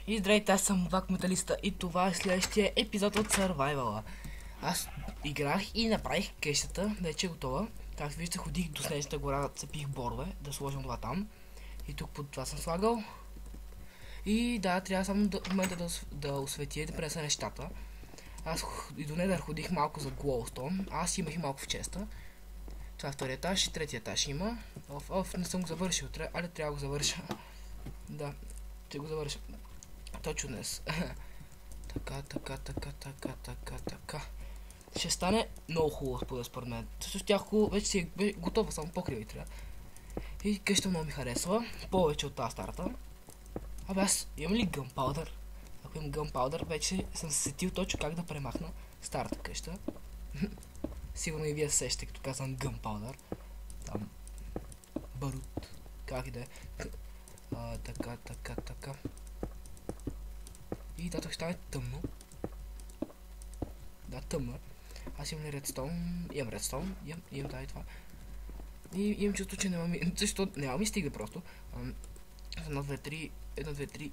И здравейте, аз съм Вак Металиста и това е следващия епизод от Survival. Аз играх и направих къщата, вече е готова. Както виждате, ходих до снежната гора, цепих борове, да сложим това там. И тук под това съм слагал. И да, трябва само в момента да осветя и да пренеса нещата. Аз и до недър ходих малко за Glowstone, аз имах и малко в честа. Това е втория етаж и третия етаж има. Не съм го завършил, трябва да го завърша. Да, ще го завърша. Точно днес. Така. Ще стане много хубаво според мен. Също тях хубаво, вече си е готова, само покрива и трябва. И къща много ми харесва, повече от тази старата. Абе аз имам ли Gunpowder? Ако имам Gunpowder, вече съм се сетил точно как да премахна старата къща. Сигурно и вие сещате, като казвам Gunpowder. Там. Барут. Как и да е. Така. И да, тук ще стане тъмно. Да, тъмно. Аз имам ли редстоун? Имам редстоун. Имам да и това. И имам чувство, че няма ми стига просто. 1, 2, 3.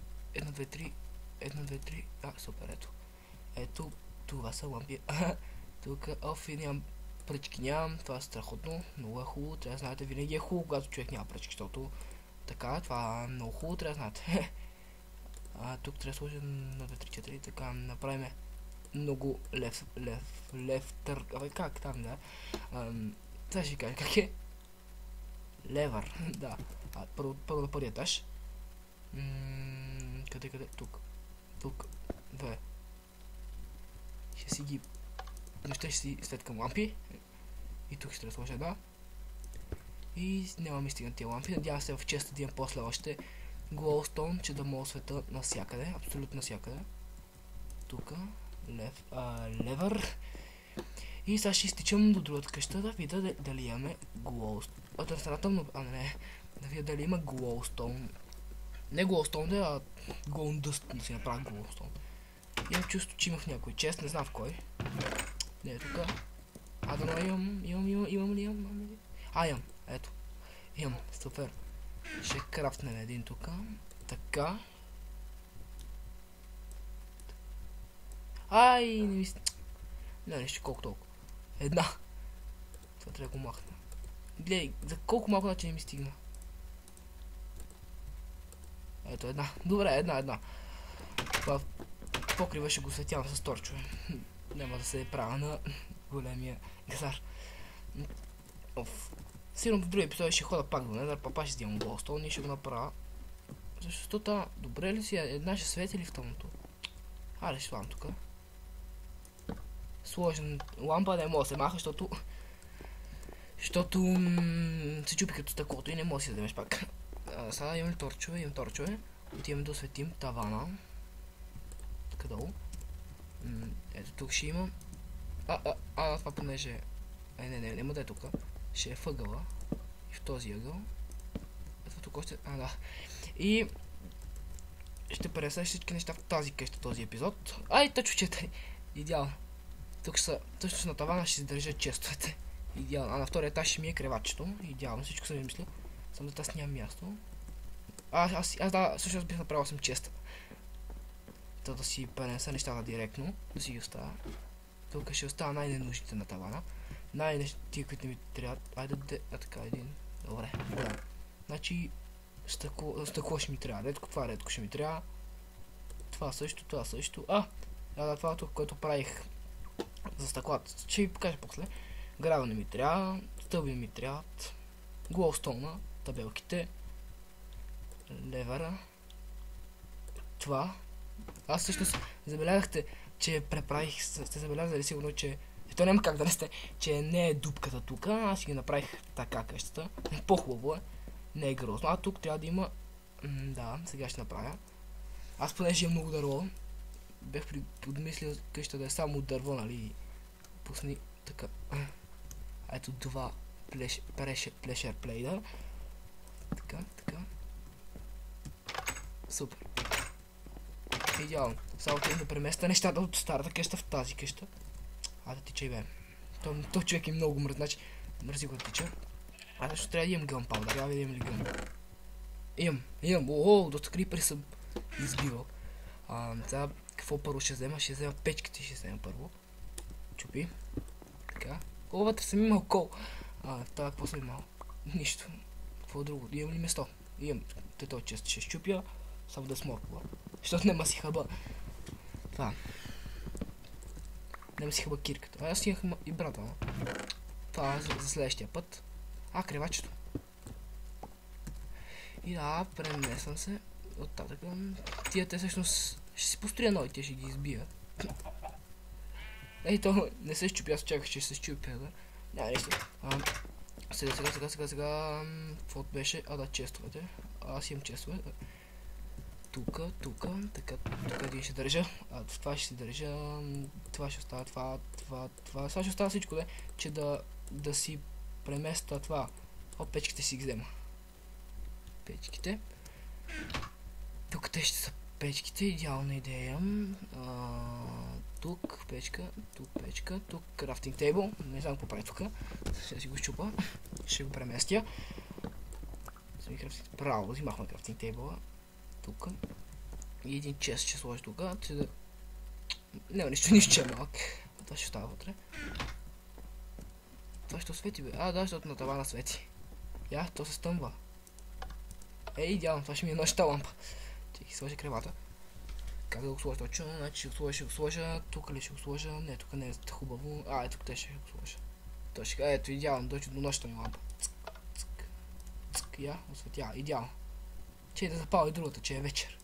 Супер, ето. Ето, това са лампи. Тук, нямам пръчки, нямам. Това е страхотно. Много е хубаво. Трябва да знаете, винаги е хубаво, когато човек няма пръчки, защото така, това е много хубаво, трябва да знаете. Тук трябва да сложим на 2, 3, 4, така, направим много лефтър, как там, да. Това ще ви кажа, как е? Левър, да. Първо на първия етаж. Къде? Тук, 2. Ще си ги... Неща ще си светкам лампи. И тук ще трябва да сложа една. И няма ми стигнат тия лампи. Надявам се в честа да имам после още Glowstone, че да мога света навсякъде. Абсолютно навсякъде. Тук. Левър. И сега ще изтичам до другата къща да видя дали имаме Glowstone. Да видя дали има Glowstone. Не Glowstone, а Golden Dust, да си направя Glowstone. Имам чувство, че имах някой чест, не знам в кой. Не е тук. Имам ли? Имам. Ето. Имам. Супер. Ще крафтнем един тук. Така. Не ми... Не, ще колко толкова. Една. Това трябва да го махна. Гледай, за колко малко начин не ми стигна. Ето една. Добре, една. Това покрива ще го светявам с торчове. Няма да се правя на големия газар. Сигурно в други епизоди ще хода пак до недър, папа ще взимам Glowstone и ще го направя. Защото добре ли си? Една ще свети ли в тъмното? Ще слагам тук. Сложен лампа не мога да се маха, защото се чупи като стъклото и не мога да си вземеш пак. Сега имам ли торчове? Имам торчове. Отиваме да осветим тавана. Тук долу. Ето тук ще има. Това понеже... Няма да е тук. Ще е въгъла. И в този ъгъл. Ето тук още... Да. И... ще пренеса всички неща в тази къща, този епизод. Точно 4. Идеално. Тук са... Точно на тавана ще се държат честовете. Идеално. На втория етаж ще ми е креватчето. Идеално. Всичко съм измислил. Само да аз нямам място. Всъщност бих направил съм честа. Да си пренеса нещата директно. Да си ги оставя. Тук ще остава най-ненужните на тавана. Тия, които ми трябват. Така, един. Добре, голям. Значи, стъкло ще ми трябва. Това редко ще ми трябва. Това също. Това тук, което правих за стъклата. Ще ви покажа после. Грава не ми трябва. Стълби ми трябват. Glowstone, табелките. Левъра. Това. Аз всъщност забелязахте, че преправих. Сте забелязали сигурно, че... То няма как да не сте, че не е дупката тук. Аз си ги направих така къщата. По-хубаво е. Не е грозно. Тук трябва да има... Да, сега ще направя. Аз понеже имам много дърво. Бех подмислил къщата да е само дърво, нали? Пусни така. Ето два плешер плейда. Така. Супер. Идеално. Само трябва да преместа нещата от старата къща в тази къща. Да тичай бе. То човек е много мръз, значи мързи го да тича. Също трябва да имам Gunpowder, трябва да имам ли гън. Имам. Доста крипери съм избивал. Сега, какво първо ще взема? Ще взема печките, ще взема първо. Чупи. Така. О, вътре съм имал кол. Това какво съм имал? Нищо. Какво друго? Имам ли место? Имам. Той често ще щупя. Само да сморква. Защото нема си хъба. Това. Нема си хъба кирката. Аз имах и брата. Това за следващия път. Кревачето. И да, премесвам се. Оттатък. Тия те всъщност ще си построя нови, те ще ги избия. Ей, то не се щупи, аз чаках, че ще се щупи, да? Няма нищо. Сега, какво беше? Да, честовете. Аз имам честове. Тук, така, тук един ще държа. Това ще си държа. Това ще остава, това. Сега ще остава всичко, че да си преместа това. Печките си ги взема. Печките. Тук те ще са печките, идеална идея. Тук печка, тук крафтинг тейбъл. Не знам какво прави тук. Ще си го щупа. Ще го преместя. Право, взимахме крафтинг тейбъла. Тук. И един чест ще сложи тук. Няма нищо ще е малък. Това ще става вътре. Това ще освети, бе. Да, защото на тавана свети. То се стъмва. Идеално, това ще ми е нощта лампа. Ще сложи кревата. Как да го сложа точно? Значи ще го сложа. Тук ли ще го сложа? Не, тук не е хубаво. Тук те ще го сложа. Ето, идеално, дойде до нощта ми лампа. Осветя, идеално. Че да запаля и другата, че е вечер.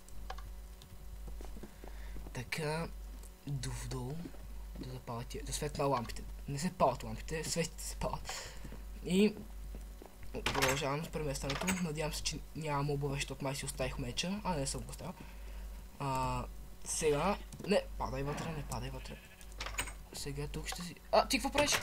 Така, долу да запаля тия, да светна лампите. Не се палят лампите, светите се палят. И продължавам с преместването. Надявам се, че няма мобове, защото май си оставих меча. Не съм го оставил. Сега... Не падай вътре. Сега тук ще си... Ти какво правиш?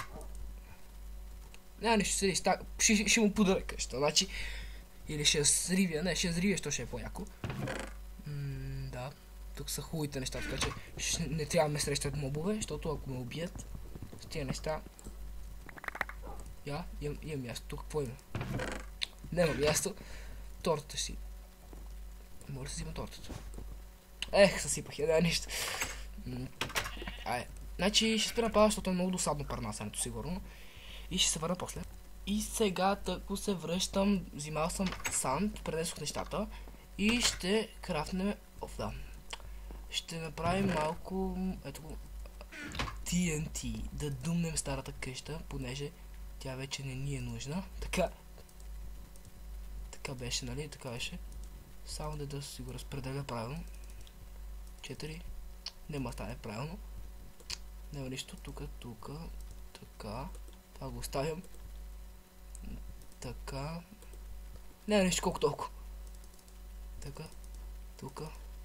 Нещо седи. Ще му подаря къща. Значи... Или ще сривя. Не, ще сривя, що ще е по-яко. Да. Тук са хубавите неща, така че не трябва да ме срещат мобове, защото ако ме убият с тия неща... Имам място. Тук какво има? Няма място. Тортата си. Може да си взима тортата. Съсипах я, нищо. Значи ще спира пада, защото е много досадно парнасенето, сигурно. И ще се върна после. И сега тъкво се връщам, взимал съм санд, пренесох нещата. И ще крафнем... Ще направим малко... Ето го... TNT. Да думнем старата къща, понеже тя вече не ни е нужна. Така беше, нали? Така беше. Само да си го разпределя правилно. 4. Нема стане правилно. Няма нищо. Тук. Така. Това го оставям. Така. Няма нищо колко толкова. Така. Тук.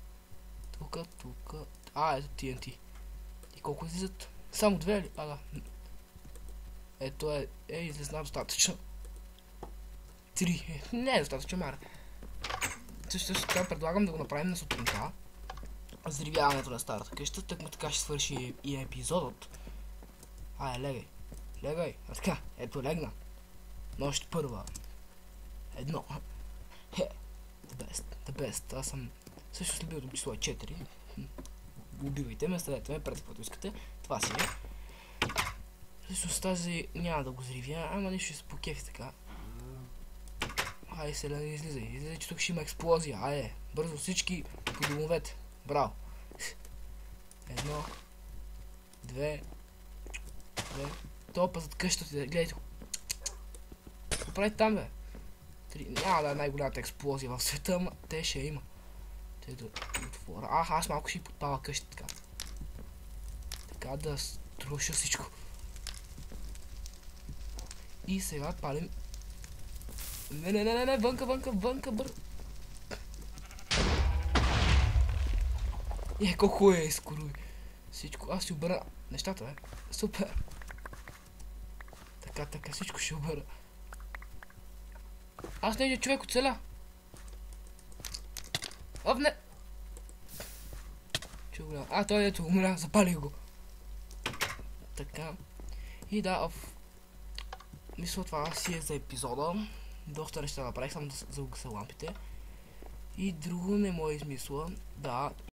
Ето TNT. И колко излизат? Само 2 ли? Да. Ето излезна достатъчно. 3. Не е достатъчно, мара. Също така предлагам да го направим на сутринта. Взривяването на старата къща, така ще свърши и епизодът. Легай. Така, ето легна. Нощ първа. 1. The best. Аз съм също с любимото число 4. Убивайте ме, ставете ме, пред каквото искате. Това си е. Всъщност тази няма да го взривя, ама нещо ще се покефи така. Селена, излизай, че тук ще има експлозия. Бързо всички по домовете. Браво. 1, 2. Топа зад къщата ти, гледайте. Какво прави там, бе? 3. Няма да е най-голямата експлозия в света, ама те ще има. Те да отворя. Аз малко ще подпала къщата така. Така да струша всичко. И сега палим. Не, вънка, бързо. Колко е изкоруй. Всичко, аз ще обера нещата, бе. Супер. Така, всичко ще обера. Аз не човек оцеля. Не. Той ето умря, запалих го. Така. И да, мисля това си е за епизода. Доста неща направих, само да загуся лампите. И друго не мога измисля. Да,